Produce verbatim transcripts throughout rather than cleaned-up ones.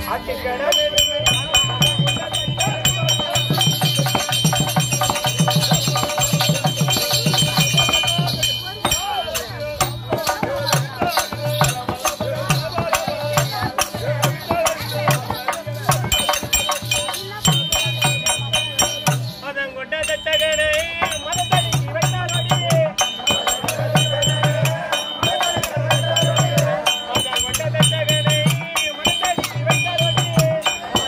Thank you.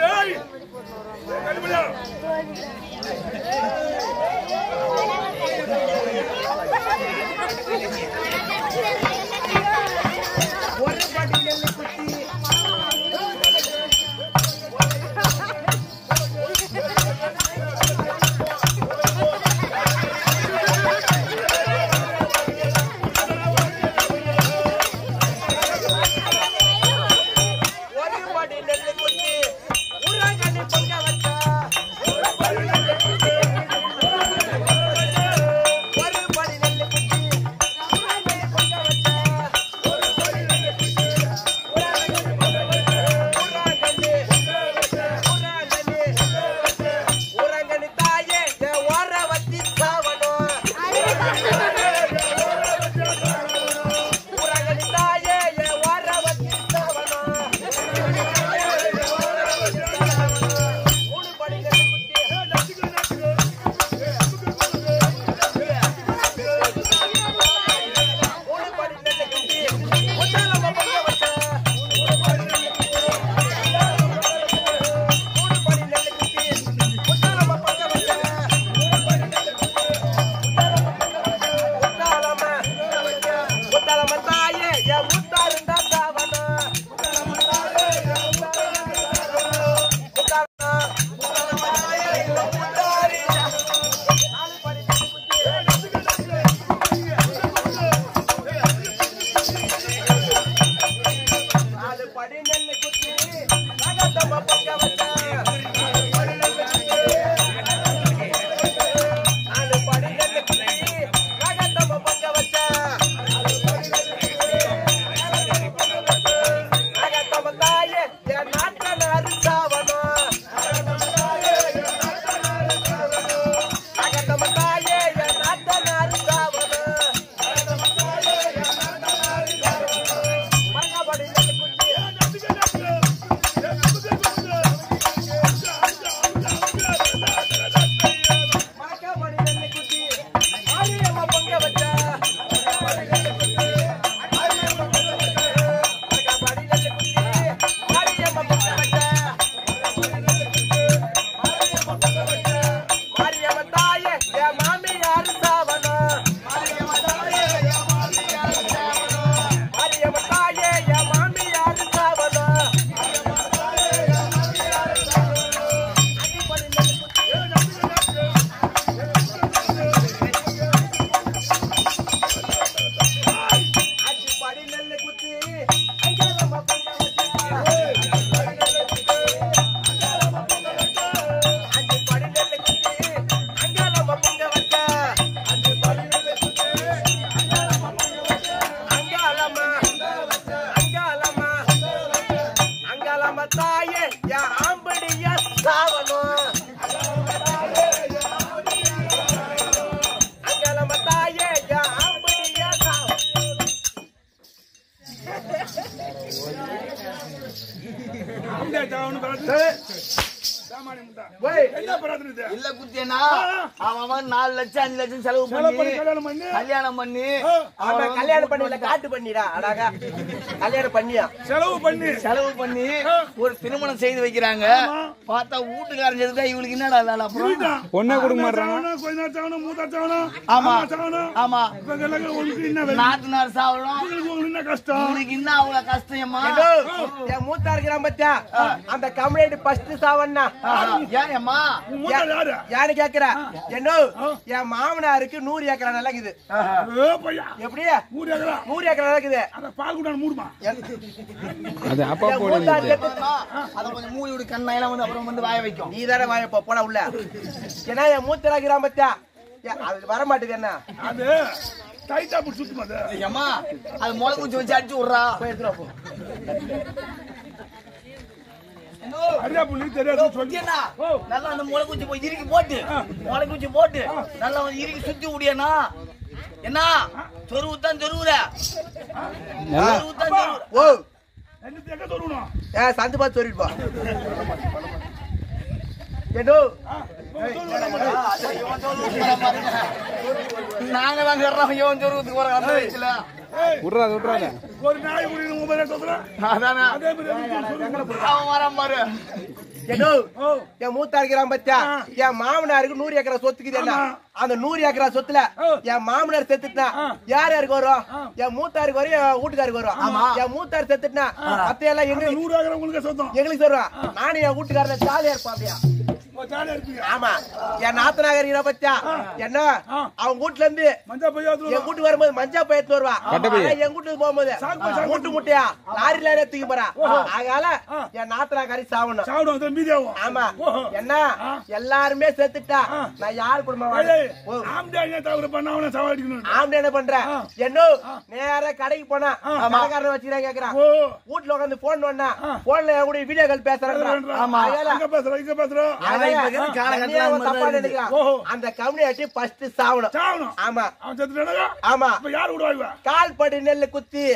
இல்ல குத்தியனா அவன் நாலு லட்சம் அஞ்சு லட்சம் செலவு பண்ணி கல்யாணம் பண்ணி கல்யாணம் பண்ணி காட்டு பண்ணிடா அழகா கல்யாணம் பண்ணியா செலவு பண்ணி செலவு பண்ணி ஒரு திருமணம் செய்து வைக்கிறாங்க. பார்த்தா வீட்டுக்காரன் செதுதான் இவளுக்கு என்னடா வேலை அப்புறம் பொண்ணை கொடுக்க மாட்டாங்க. ஆமா ஆமா நாட்டுனார் சாவலாம் கஷ்டம் இவளுக்கு என்ன அவ்வளவு கஷ்டமா என் மூத்தா இருக்கிறான் பத்தியா அந்த கம்ப்ளைண்ட் ஃபர்ஸ்ட் சாவண்ணா ஏன்மா யாரு கேக்குற என்ன என் மாமனாருக்கு நூறு ஏக்கரா நிலக்குது. எப்படியா நூறு ஏக்கரா நிலக்குது. மூலியோட கண்ணெல்லாம் வந்து அப்புறம் வந்து வாய வைக்கும். நீ தானே வாய போட உள்ள ஏன்னா என் மூத்தா இருக்கிறான் பத்தியா அது வர மாட்டேது. என்ன அது டைட்டா புடி சுத்துமாது ஏமா அது மொளை குச்சி வச்சு அடிச்சு விடுறா போய் எடுத்துறா போ. அரியா புள்ளி தெரியாது சொல்லினா நல்லா அந்த மொளை குச்சி போய் இறுக்கி போட்டு மொளை குச்சி போட்டு நல்லா வந்து இறுக்கி சுத்தி விடியனா என்ன சொருவு தான் சொருவுற சொருவு தான் சொருவு. ஓ என்ன தேக்க சொருவணும் ஏ சந்து பாத்து சொருவிட்டு போ. ஏடோ நாங்க தான் கறறோம் இவன் சொருவுக்கு வர அந்த வயசுல விட்றாத விட்றாத ஒரு நாய் குடி மூணு பேர் சொல்றா அதானே அவன் வரான் பாரு ஏதோ என் மூத்தா இருக்கிறான் பத்தியா என் மாமனாருக்கு நூறு ஏக்கரா சொத்துக்குது என்ன அந்த நூறு ஏக்கரா சொத்துல என் மாமனார் செத்துட்டா யார் யாருக்கு வரும் என் மூத்தாருக்கு வரும் என் வீட்டுக்காருக்கு வரும் என் மூத்தார் செத்துட்டா மத்தையெல்லாம் எங்களுக்கு நூறு ஏக்கரா உங்களுக்கு சொந்தம் எங்களுக்கு சொல்றோம் நானும் என் வீட்டுக்காரல ஜாலியா இருப்போம் அப்படியா ஜாலியா இருப்பீங்க ஆமா என் நாத்தனாக இருக்கிற பத்தியா என்ன அவங்க வீட்டுல இருந்து மஞ்சா பையா என் வீட்டுக்கு வரும்போது மஞ்சா பையத்து வருவா என் வீட்டுக்கு போகும்போது மூட்டு முட்டையா லாரில தூக்கி போறா அதனால என் நாத்தனாக்காரி சாவணும் சாப்பிடும் மீதியாகும் ஆமா என்ன எல்லாருமே செத்துட்டா நான் யார் குடும்பம் ஆம்டே தவறு பண்ண அவனை சவாடிக்கணும் ஆம்டே என்ன பண்றேன் என்ன நேரா கடைக்கு போனா கடைக்காரன் வச்சுக்கிறேன் கேக்குறான் வீட்டுல உட்காந்து போன் பண்ணா போன்ல கூட வீடியோ கால் பேசுறேன் இங்க பேசுறோம் இங்க பேசுறோம் அந்த கம்யூனிட்டி ஃபர்ஸ்ட் சாவணும் சாவணும் ஆமா அவன் செத்துட்டானே ஆமா அப்ப யார் விடுவாங்க கால் படி நெல்லு குத்தி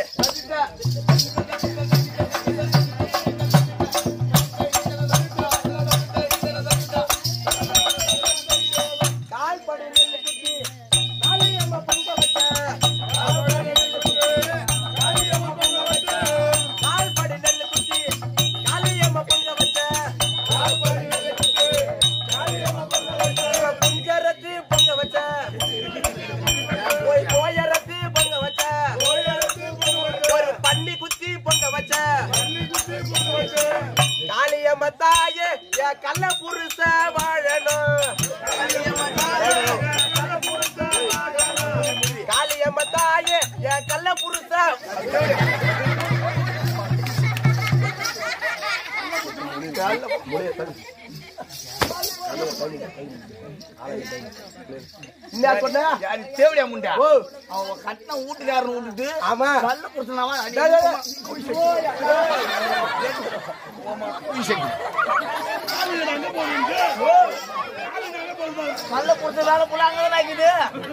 கால் படி நெல்லு குத்தி காளியம்மா பொங்க வச்ச கால் படி நெல்லு குத்தி காளியம்மா பொங்க வச்ச புஞ்சரத்து பொங்க வச்ச கோயரத்து பொங்க வச்ச ஒரு பன்னி குத்தி பொங்க வச்ச காளியம்மா தாயே என் கள்ள புருஷ வாழணும் காளியம்மா தாயே என் கள்ள புருஷ என்ன சொன்ன தேவடியா முண்டா ஓ அவன் கட்டின வீட்டுக்காரன் விட்டுட்டு ஆமா கல்ல புடிச்சனாவா கல்ல புடிச்ச வேலை புள்ளாங்கதான் ஆக்கிது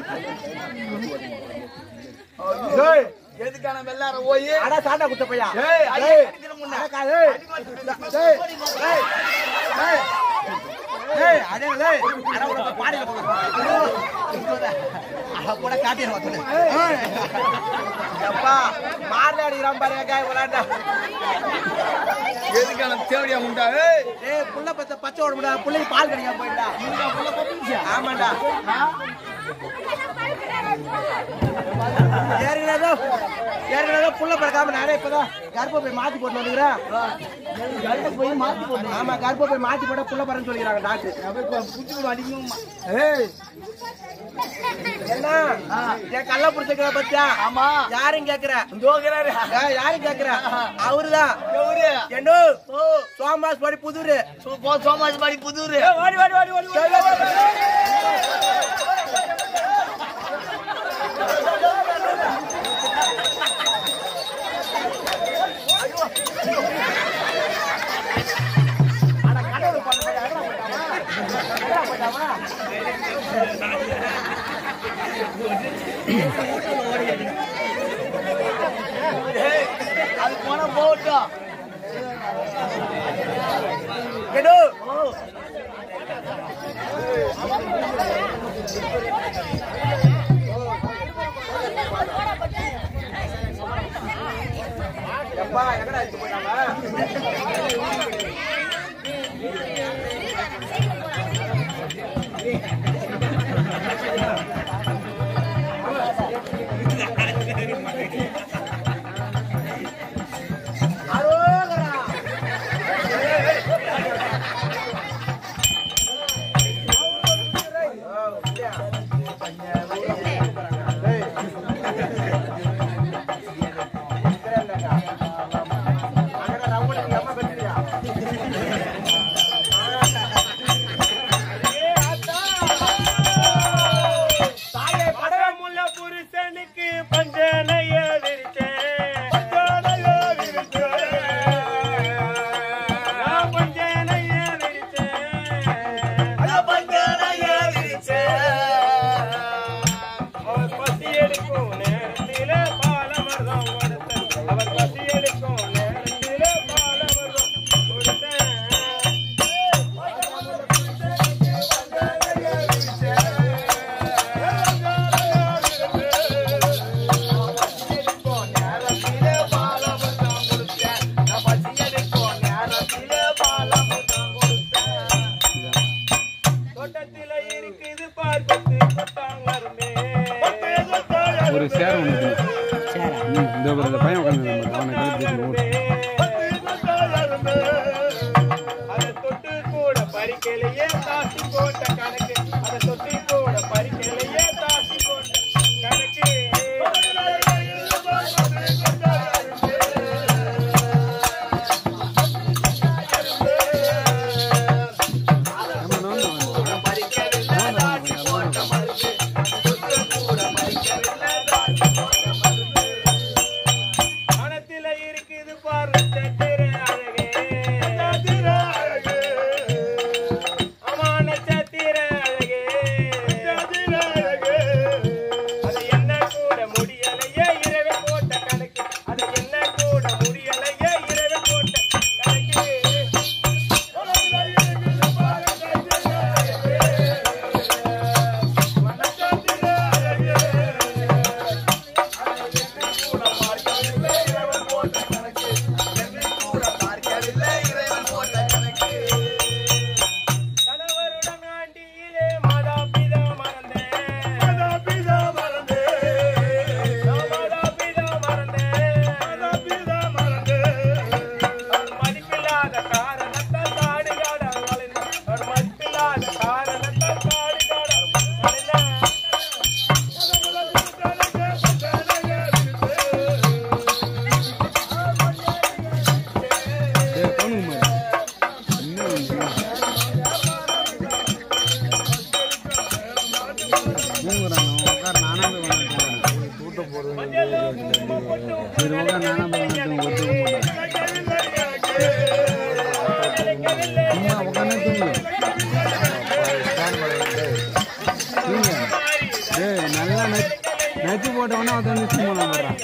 எதுக்கான வெள்ளார போய் அடா சாண்டா குத்த பையா ஏய் ஐயா கடிச்சிர முண்டா ஏய் ஏய் ஏய் ஏய் அடே டேய் அட ஒரு பாடில போடு அட கூட காட்டிர வந்து அப்பா மார்லாடி ராம்பாரே காய் விளையாண்டா எதுக்கான தேவடியா முண்டா ஏய் ஏய் புள்ள பச்ச பச்சை ஓடுடா புள்ளைக்கு பால் கடிக்காம போயிடா முண்டா புள்ள பத்திச்சா ஆமாடா ஏறினதோ ஏறினதோ புள்ள பறக்காம நானே இப்பதான் கர்ப்ப போய் மாத்தி போட்டு வந்துக்கிறேன் கல்ல போய் மாத்தி போடு ஆமா கர்ப்ப போய் மாத்தி போட்டா புள்ள பறன்னு சொல்லிக்கிறாங்க டாக்டர் புடிச்சு அடிக்கணுமா ஏய் என்ன என் கள்ள புடிச்சுக்கிற பத்தியா ஆமா யாரும் கேக்குற ஜோகராரு யாரும் கேக்குற அவருதான் எவரு என்ன சோமாஸ் படி புதூரு சோமாஸ் பாடி புதூரு வாடி வாடி வாடி வாடி அது போனா போகட்டும் கேடு எப்பா எங்கடா எடுத்து போயிட்டாங்க அதை தொட்டு கூட பறிக்கலையே தாசி போட்ட கணக்கு அதை தொட்டு கூட பறிக்கலையே தாசி போட்ட கணக்கு மனத்தில இருக்குது பாரு சத்திர அழகே சத்திர அழகே அம்மா நட்சத்திர அழகே சத்திர அழகே அது என்ன கூட முடியலையே இரவு போட்ட கணக்கு அது என்ன கூட முடியலையே இரவு போட்ட கணக்கு மனத்தில இருக்குது பாரு சத்திர அழகே நட்சத்திர அழகே கணவருடன் ஆண்டியிலே மாதா பிதா மறந்தேன் மாதா பிதா மறந்தேன் மாதா பிதா மறந்தேன் மாதா பிதா மறந்தேன் மதிப்பில்லாத காரணத்தால் காடுகாட வளைந்தார் மதிப்பில்லாத காரணத்தால் காடுகாட வளைந்தார் நல்லா நச்சு போட்டவொன்னே அவன் வந்து சும்மா போடுறான்.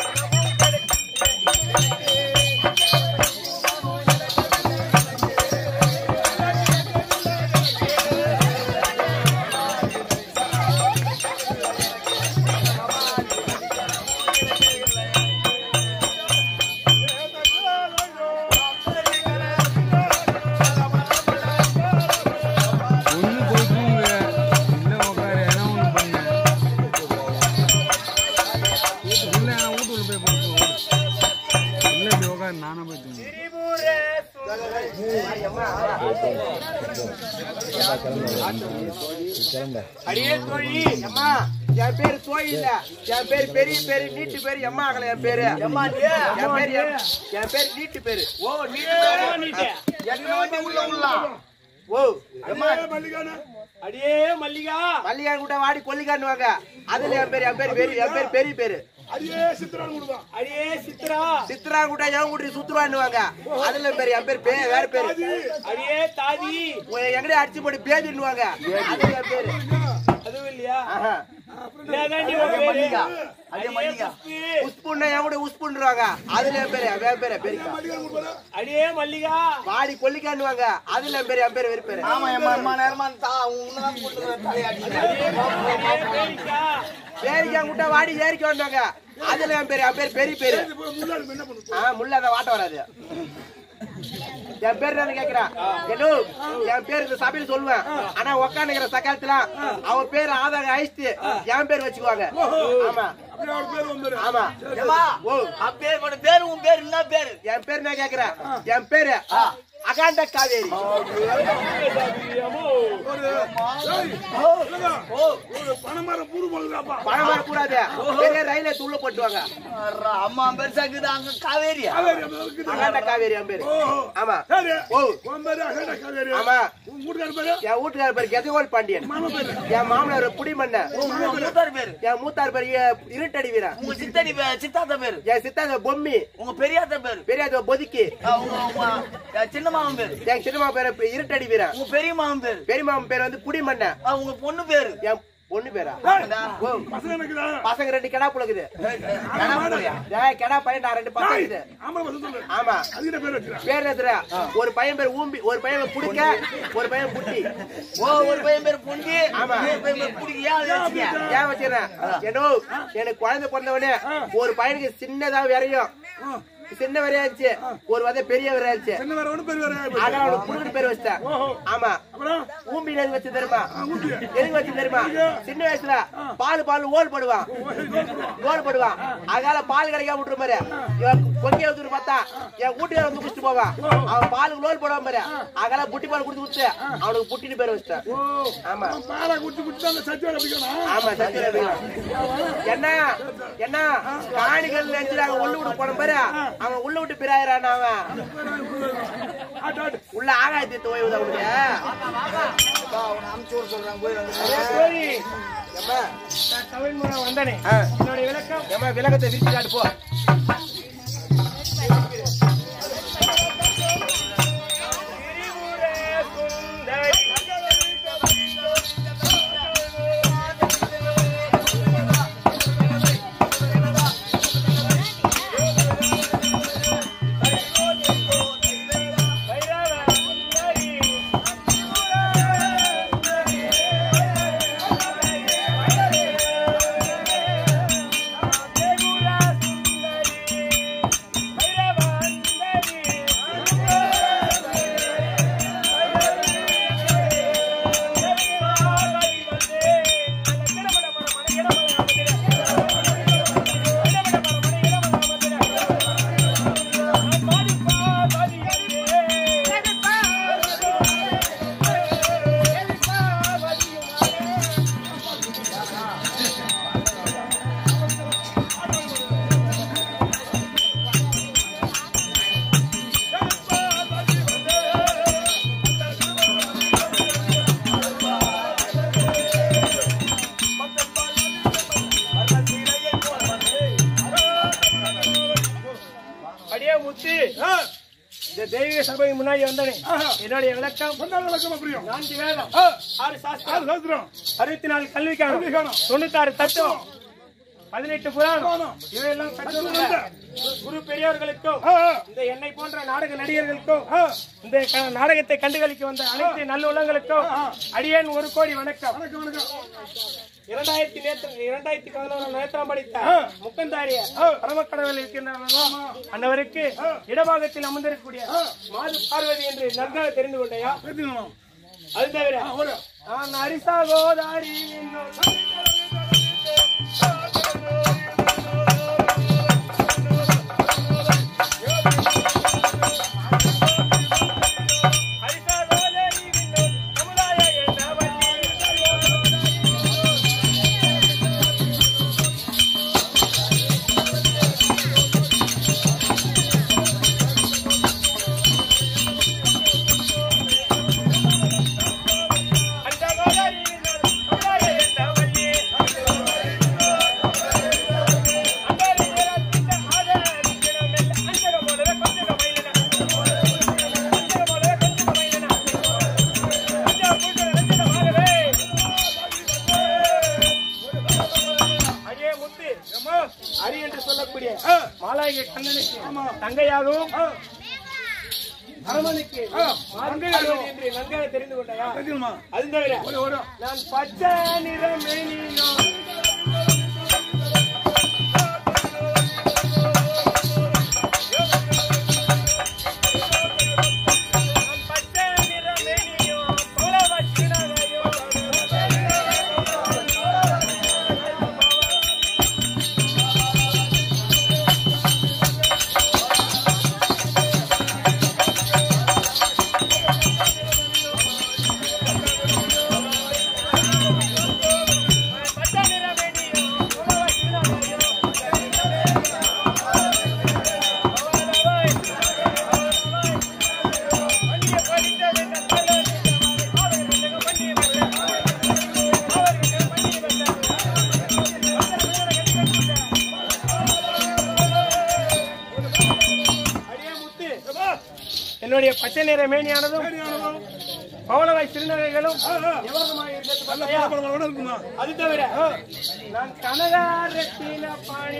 அடியே தோழி அம்மா என் பேரு தோழி இல்ல என் பேரு பெரிய பேரு நீட்டு பேரு எம்மா ஆகல என் பேரு எம்மா என் பேரு என் பேரு நீட்டு பேரு ஓ நீட்டு எங்க உள்ள உள்ள ஓ அம்மா மல்லிகானா அடியே மல்லிகா மல்லிகா கூட வாடி கொல்லிக்கான்னுவாங்க அதுல என் பேரு என் பேரு பெரிய என் பேரு பெரிய பேரு அடியே சித்ரான் குடுவா அடியே சித்ரா சித்ரா கூட என் கூட சுத்துவான்னுவாங்க அதுல என் பேரு என் பேரு பே வேற பேரு அடியே தாதி எங்கடே அடிச்சு போட்டு பேதின்னுவாங்க அதுல என் பேரு அதுவும் இல்லையா ஆஹா ஏதாண்டி உன் பேரு அதே மல்லிகா உஸ்புன்னா என் கூட உஸ்புன்றாங்க அதுல என் பேரு வேற பேரு பெரிக்கா அடியே மல்லிகா வாடி கொல்லிக்கான்னுவாங்க அதுல என் பேரு என் பேரு வேற பேரு ஆமா எம்மா அம்மா நேரமா தா உன்னதான் போட்டு தலையாடி பேரிக்கா பேரிக்கா கூட்ட வாடி ஏறிக்க வந்தாங்க அதுல என் பேரு என் பேரு பெரிய பேரு முன்னாடி என்ன பண்ணுது ஆ முள்ள அதை வாட்ட வராது என் பேரு என்ன கேக்குறா என்ன என் பேரு இந்த சபையில சொல்லுவேன் ஆனா உக்காந்துக்கிற சக்காலத்துல அவன் பேரு ஆதார அழிச்சு என் பேர் வச்சுக்குவாங்க ஆமா அப்படியே அவர் பேர் வந்துரு ஆமா ஏமா ஓ அப்பேர் பேரு உன் பேரு என்ன பேரு என் பேரு என்ன கேக்குறேன் என் பேரு அகாண்ட காவேரி ஒரு பணமரம் பூரு போடுறாப்பா பணம் வரக்கூடாது பெரிய ரயில துள்ள போட்டுவாங்க அம்மா பெருசாக்குது அங்க காவேரி அகாண்ட காவேரி என் பேரு ஆமா சரி ஓ உன் பேரு அகண்ட காவேரி ஆமா உன் வீட்டுக்கார பேரு என் வீட்டுக்கார பேரு கெஜகோல் பாண்டியன் என் மாமனார் புடிமண்ண மூத்தார் பேரு என் மூத்தார் பேரு இருட்டடி வீரன் உங்க சித்தடி பே- சித்தாத்த பேரு என் சித்தாங்க பொம்மி உங்க பெரியாத்த பேரு பெரியாத பொதுக்கி ஆ, உங்க உங்க என் சின்ன மாமன் பேரு என் சின்னமா பேரு இருட்டடி வீரன் உங்க பெரிய மாமன் பேரு பெரியமாமன் பேர் வந்து புடிமண்ண ஆ, உங்க பொண்ணு பேரு என் பொண்ணு பேரா ஓ பசங்க எனக்குதா பசங்க ரெண்டு கெடா புழுகுது கணா போறியா? டேய், கெடா பையன் நான் ரெண்டு பசங்க இருக்குது. ஆம்பளை பசங்க சொல்லு ஆமா அதுக்கிட்ட பேர் வச்சுக்கிறேன் பேர் எதுரா ஒரு பையன் பேர் ஊம்பி ஒரு பையன் புடிக்க ஒரு பையன் புட்டி ஓ ஒரு பையன் பேரு புண்டி ஆமா. ஒரு பையன் பேரு புடிக்கியா அது வச்சுக்கியா? ஏன் வச்சுக்கிறேன் ஏன்னோ எனக்கு குழந்தை பிறந்தவனே ஒரு பையனுக்கு சின்னதா விரையும் சின்ன வரையாச்சு ஒரு வதை பெரிய வரையாச்சு சின்ன வர ஒண்ணு பெரிய வர ஆனா அவனுக்கு புடுக்கு பேர் வச்சிட்டேன். ஆமா அப்புறம் ஊம்பில எதுக்கு வச்சு தெரியுமா? எதுக்கு வச்சு தெரியுமா? சின்ன வயசுல பால் பால் ஓல் போடுவான் ஓல் போடுவான் அதனால பால் கிடைக்காம விட்டுரு பாரு. கொங்கிய ஊத்துட்டு பார்த்தா என் வீட்டுல வந்து குடிச்சிட்டு போவான். அவன் பாலுக்கு லோல் போடுவான் பாரு. அதனால புட்டி பால் குடிச்சு குடிச்சு அவனுக்கு புட்டின்னு பேர் வச்சிட்டேன். ஆமா பாலை குடிச்சு குடிச்சு அந்த சத்தியம் அப்படிக்கணும். ஆமா சத்தியம் என்ன என்ன காணிகள் நினைச்சாங்க உள்ள விட்டு போன பாரு. அவன் உள்ள விட்டு பிராயிரான். அவன் உள்ள ஆகாயத்தை தோய்வுதா உனக்கு அமுச்சு சொல்றாங்க போய் தமிழ் மூலம் வந்தனே என்னுடைய விளக்கம் ஏமா விளக்கத்தை விரிச்சு காட்டு போ. தெய்வீக சபை முன்னாடி வந்தனே என்னுடைய விளக்கம் விளக்கம் புரியும். நான்கு வேதம் ஆறு சாஸ்திரம் சாஸ்திரம் அறுபத்தி நாலு கல்விக்கான தொண்ணூத்தாறு தத்துவம் பதினெட்டு புராணம் இவையெல்லாம் கற்றுக்கொண்ட குரு பெரியவர்களுக்கும் இந்த என்னை போன்ற நாடக நடிகர்களுக்கும் இந்த நாடகத்தை கண்டுகளிக்க வந்த அனைத்து நல்ல உள்ளங்களுக்கும் அடியேன் ஒரு கோடி வணக்கம். இரண்டாயிரத்தி நேற்று இரண்டாயிரத்தி பதினோரு நேத்திரம் படித்த முக்கந்தாரிய பரமக்கடவுள் இருக்கின்றன அன்னவருக்கு இடபாகத்தில் அமர்ந்திருக்கக்கூடிய மாது பார்வதி என்று நன்றாக தெரிந்து கொண்டையா? அது தவிர நான் அரிசாகோதாரி அரி என்று சொல்லக்கூடிய மாலாய கண்ணனுக்கு தங்கையாகவும் அரமனுக்கு என்று நன்றாக தெரிந்து கொண்டாயா? அது தவிர நான் பச்சை நிற மேனியும் என்னுடைய பச்சை நிற மேனியானதும் பவளவாய் சிறுநகைகளும் அது தவிர நான் கனகாரத்தின பாணி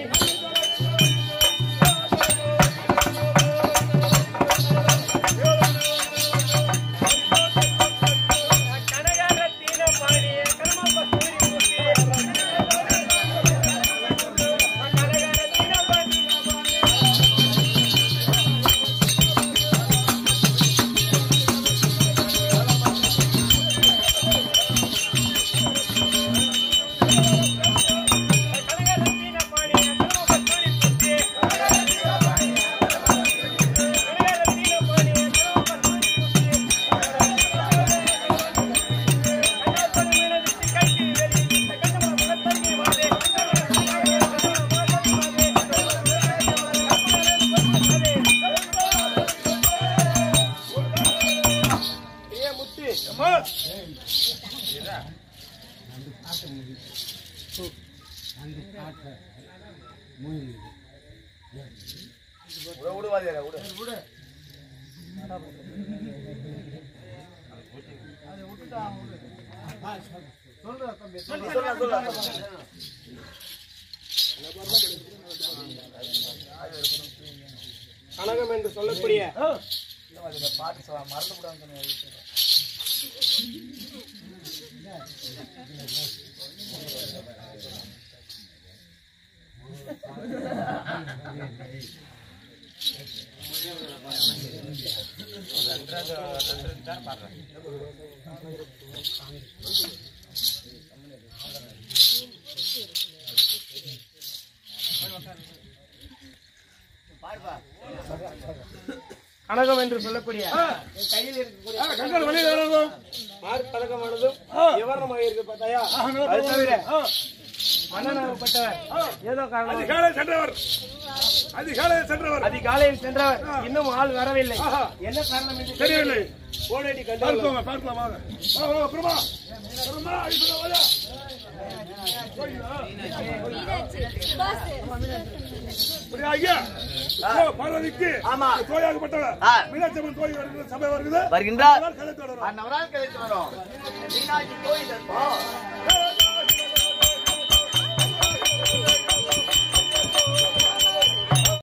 கனகாரத்தின பாணி விடுவாதியா விடு சொல்ல சொல்ல கனகம் என்று சொல்லக்கூடிய பாட்டு மறந்து விடாம கனகம் என்று சொல்லக்கூடிய கையில் இருக்கக்கூடிய மார்பதக்கமானதும் விவரமாக இருக்கு பார்த்தாயா? அது தவிர மன்னனாகப்பட்டவர் ஏதோ காரணம் அதிகாலை சென்றவர் அதிகாலையில் சென்றவர் அதிகாலையில் சென்றவர் இன்னும் ஆள் வரவில்லை. என்ன காரணம் என்று தெரியவில்லை. ஓடடி பார்க்கலாம் பார்க்கலாம் வாங்க வா வா பிரமா பிரமா ஐயா வாடா ஐயா பார்வதிக்கு ஆமா தோயாகப்பட்டவர் மீனாட்சியம்மன் கோயில் வருகிற சபை வருகிறது வருகின்றார் கலைத்து வரும் நவரால் கலைத்து வரும் மீனாட்சி கோயில்